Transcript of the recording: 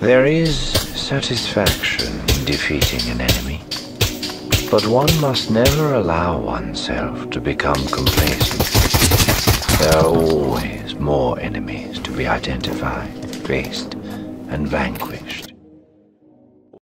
There is satisfaction in defeating an enemy, but one must never allow oneself to become complacent. There are always more enemies to be identified, faced, and vanquished.